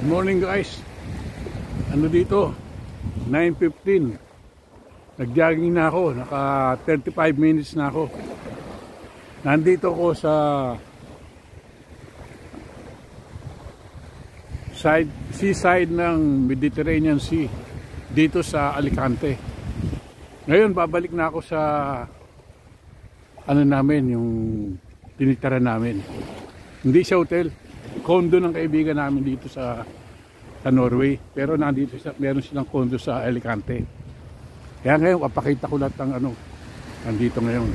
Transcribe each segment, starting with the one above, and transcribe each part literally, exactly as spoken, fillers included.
Good morning guys. Ano dito? nine fifteen. Nag-jogging na ako. Naka thirty-five minutes na ako. Nandito ako sa side, seaside ng Mediterranean Sea. Dito sa Alicante. Ngayon babalik na ako sa ano namin, yung tinitira namin. Hindi siya hotel. Condo ng kaibigan namin dito sa sa Norway, pero nandito siya, meron silang condo sa Alicante. Kaya ngayon papakita ko lahat ng ano nandito ngayon.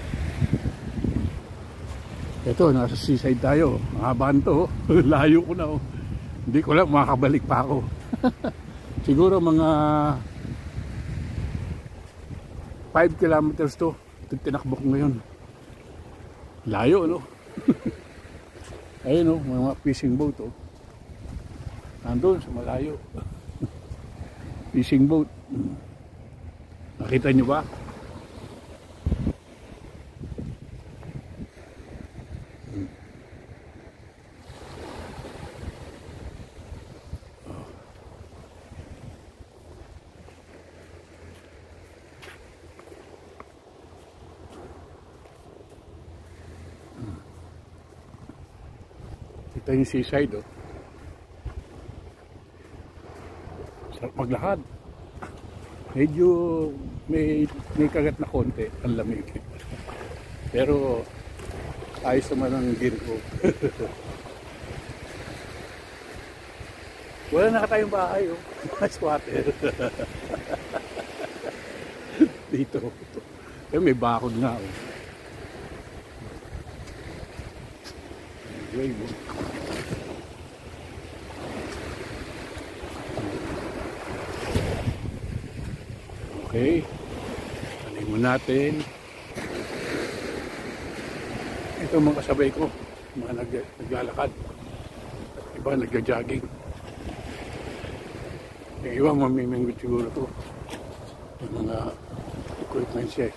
Ito, nasa seaside tayo. Mahabaan to. Layo ko na oh. Hindi ko lang makakabalik pa ako. Siguro mga five kilometers to. Ito tinakbo ko ngayon. Layo no. Ayun o, mga fishing boat o. Nandun sa malayo. Fishing boat. Nakita nyo ba? Kita yung seaside oh. Sarap maglakad. Medyo may, may kagat na konti ang lamig. Pero ayos naman ang gear ko. Wala na ka tayong bahay oh. Squatter. Dito. Eh, may bakod nga oh. Anyway, okay, alin mo natin. Ito mga kasabay ko, mga nag naglalakad at iba nagja-jogging. Yung iba mamimingwit siguro to, yung mga equipment siya.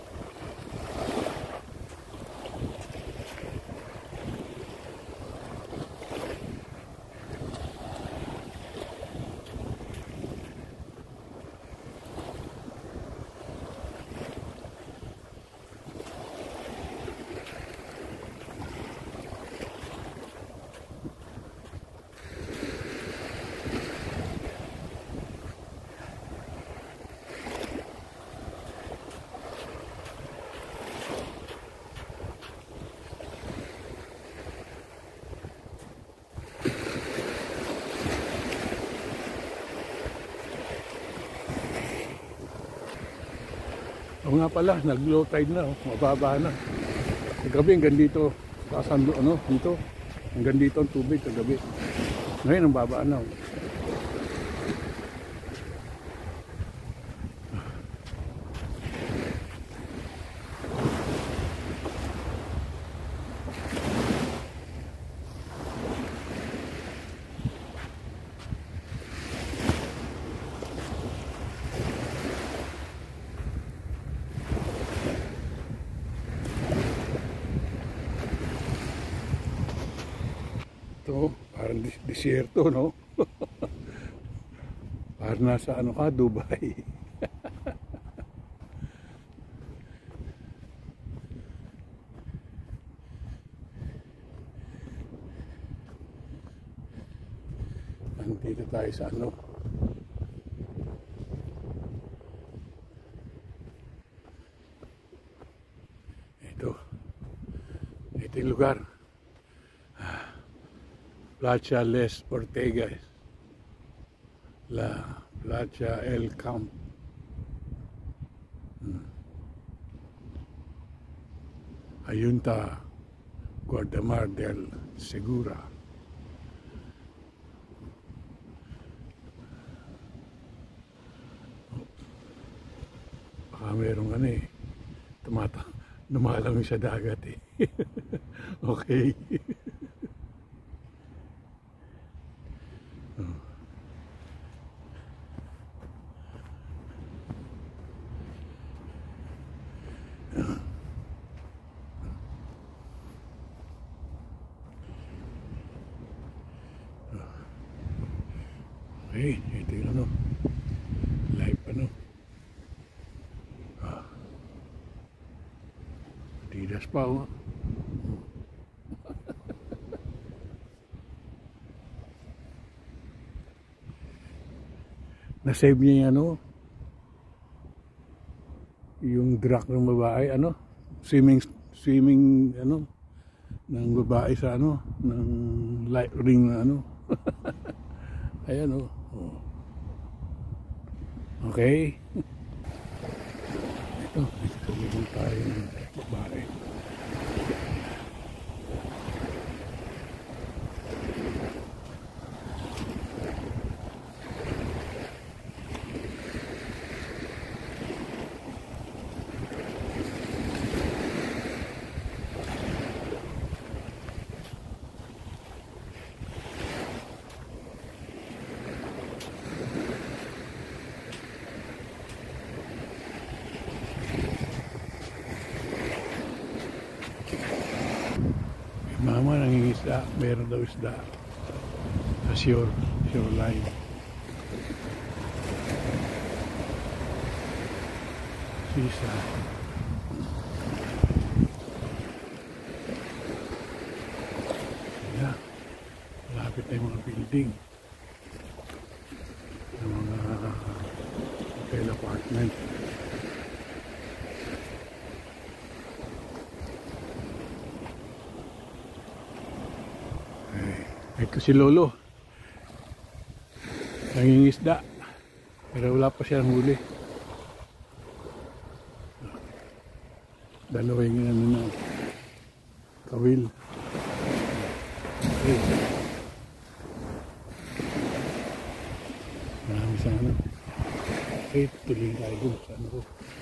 O nga pala, nag-low tide na, oh. Mababa na. Kagabi hanggang dito, kasando, ano, dito. Hanggang dito ang tubig kagabi. Ngayon ang baba na. Oh. Ito, parang disyerto, no? Parang nasa ano ka, Dubai. Nandito tayo sa ano. Ito. Ito yung lugar. Playa Les Ortegas, la Playa El Camp. Hmm. Ayunta Guardamar del Segura. Oh. Baka merong ano eh, tumata, lumalang sa dagat eh. Okay. Okay, ito yung ano, live ano. Ah. Tidas pa oh. Na-save niya yung ano, yung drag ng babae, ano, swimming, swimming, ano, ng babae sa ano, ng light ring na ano. Ayan oh. Oh. Okay. Ito, ito tayo ng babae. Mama nangingisda, meron daw isda sa shore, shoreline. Sisa. Ayan, malapit na yung mga building, yung mga hotel apartment. Ito si Lolo nangingisda pero wala pa siyang huli. Dalawa yung ano na kawil. Okay. Marami sa ano. Okay, tuloy tayo dun sa ano.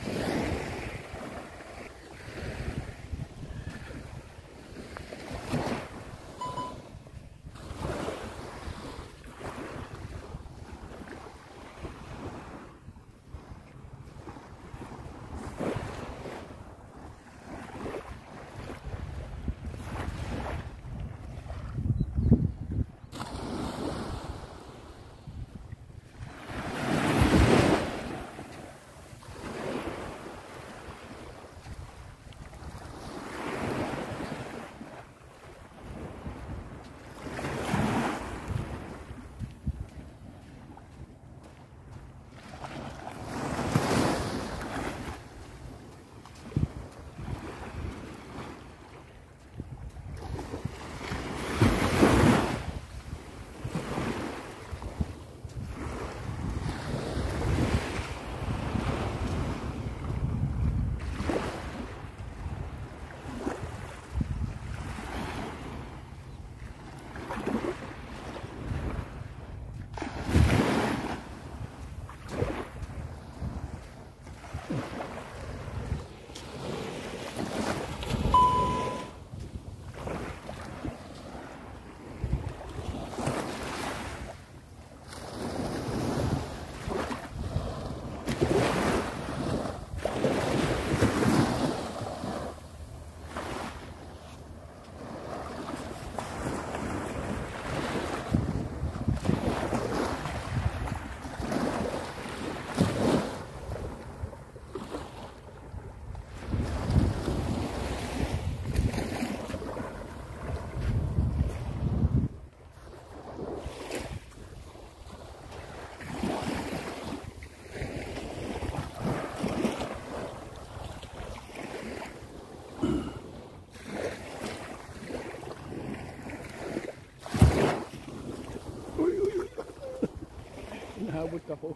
Nahabot ako.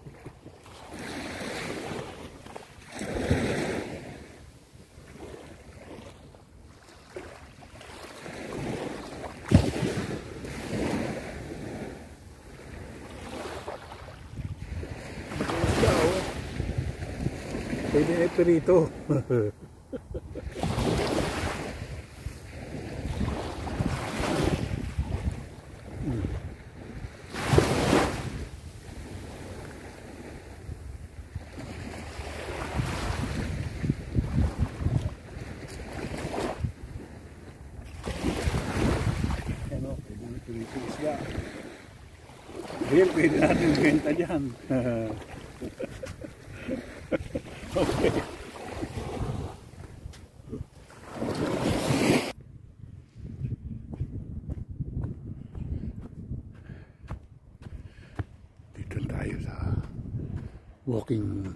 Pwede na ito rito. Ano, pwede na ito rito isla. Ayan, pwede natin benta dyan. Okay. Dito tayo sa walking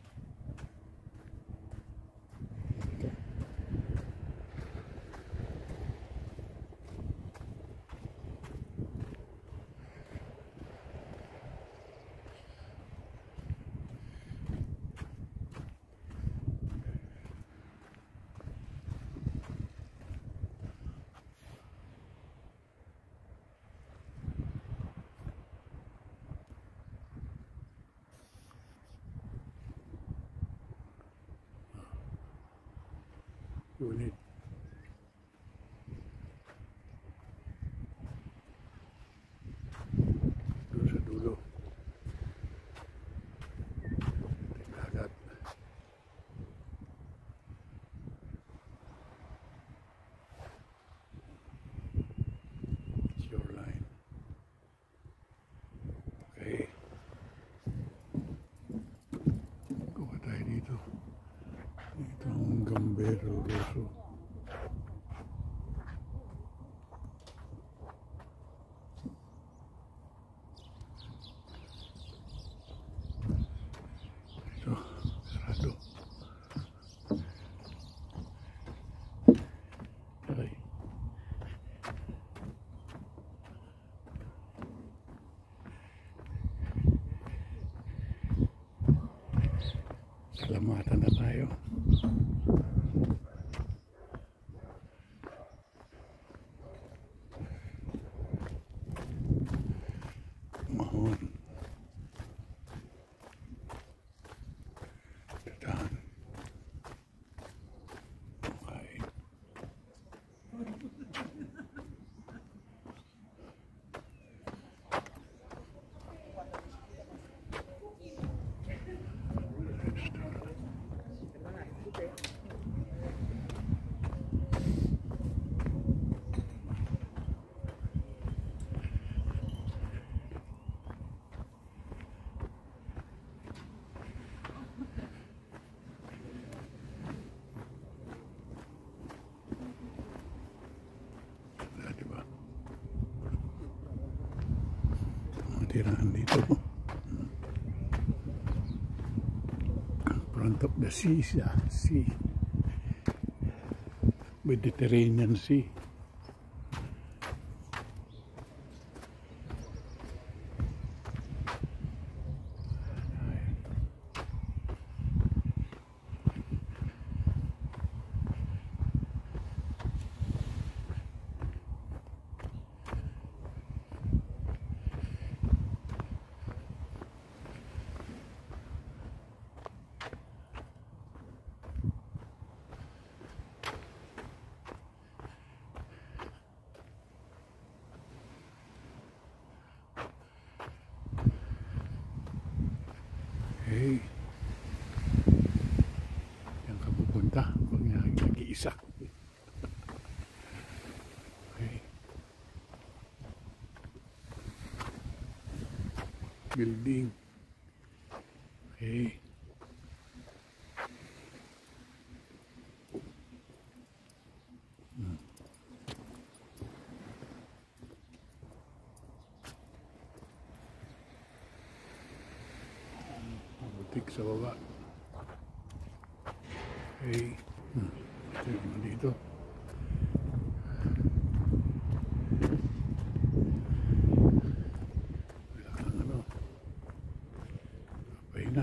unit. Doon sa dulo. Dagat. Shoreline. Okay. Kuha tayo dito. Ito ang Gambero Rosso. Ito, sarado. Ay. Salamatan na tayo. Mahon. Daan. Okay. Diba? Mga tirahan dito. Front of the sea, sea. Mediterranean Sea. Okay. Yan ka pupunta pag nag-iisa. Okay. Building. Okay. Hmm. Butik sa baba. Okay. Hmm. Ito yung dito. Wala kang ano. Kapay na.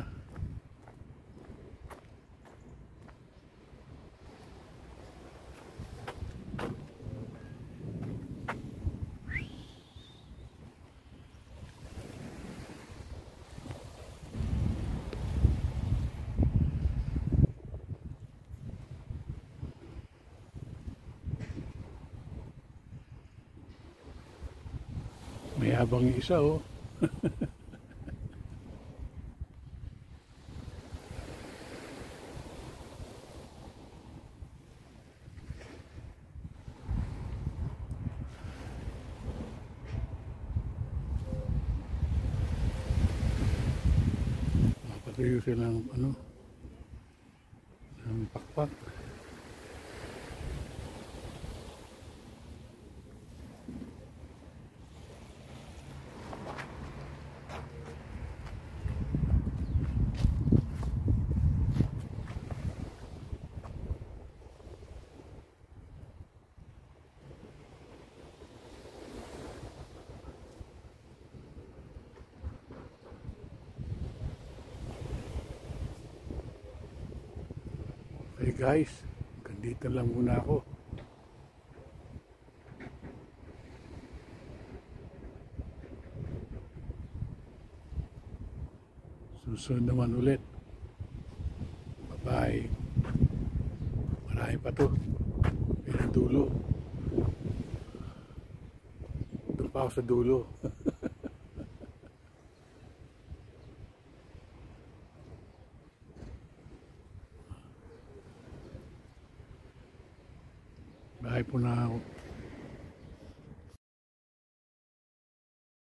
May habang yung isa, oh. Nakayo silang ano, ng pakpak. Hey guys, gandito lang muna ako. Susunod naman ulit. Bye-bye. Marami pa to. May dulo. Doon pa ako sa dulo. Bye po na ako.